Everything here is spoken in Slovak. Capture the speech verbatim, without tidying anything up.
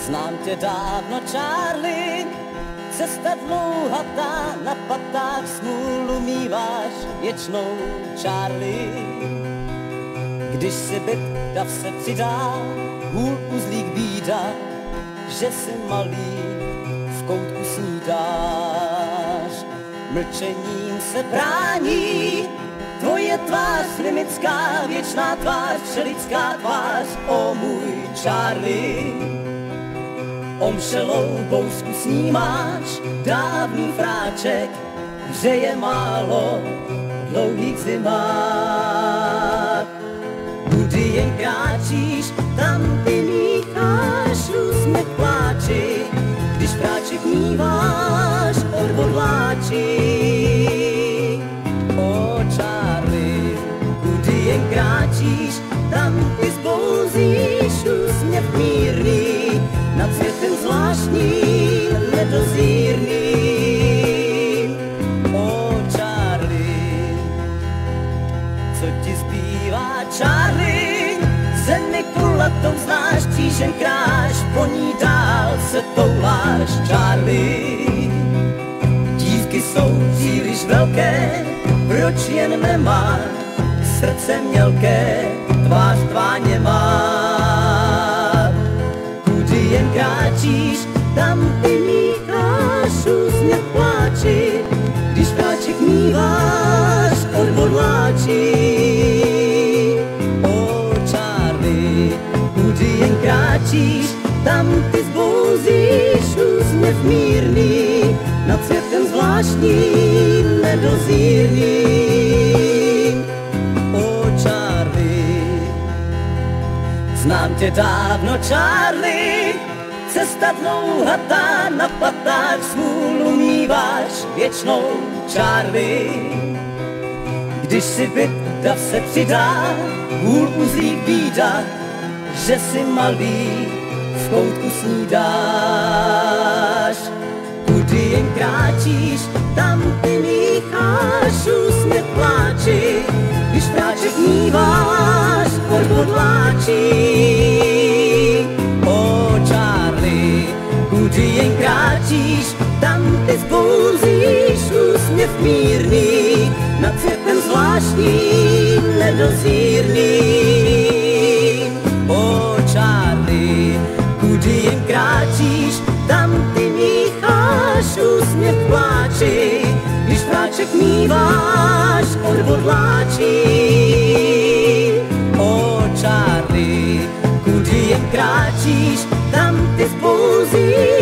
Znám tě dávno, Charlie, cesta dlouhatá, na patách smůlu míváš věčnou, Charlie. Když si byt, dav se přidá, hůl uzlík bída, že si malý v koutku snídáš. Mlčením se brání tvoje tvář limická, věčná tvář, všelidská tvář, o můj Charlie. Omšelou bousku snímáš, dávný fráček, že je málo v dlouhých zimách. Kudy jen kráčíš, tam ty mícháš úsměv pláči, když fráček míváš odhodláči. O Charlie, kudy jen kráčíš, tam ty zbouzíš úsměv mírný, nad světem zvláštním, nedozírným. O Charlie, co ti zbývá, Charlie? Zemi kulatou znáš, křížem kráš, po ní dál se touláš, Charlie. Dívky jsou příliš velké, proč jen nemá srdce mělké, tvář tvá nemá. Jen kráčíš, tam ty mícháš úsměv pláči, když práček míváš odhodláči. O Charlie, kudy jen kráčíš, tam ty zbouzíš úsměv mírný, nad světem zvláštním, nedozírným. O Charlie, znám tě dávno, Charlie, cesta dlouhatá, na patách smůlu míváš věčnou, Charlie. Když si byt, dav se přidá, hůl uzlík bída, že si malý v koutku snídáš. Kudy jen kráčíš, tam ty mícháš úsměv pláči, když práček míváš odhodláči. O Charlie, kudy jen kráčíš, tam ty zbouzíš úsměv mírný, nad světem zvláštním, nedozírným. O Charlie, kudy jen kráčíš, tam ty mícháš úsměv pláči, když práček míváš odhodláči. O Charlie, kudy jen kráčíš, tam ty zbouzíš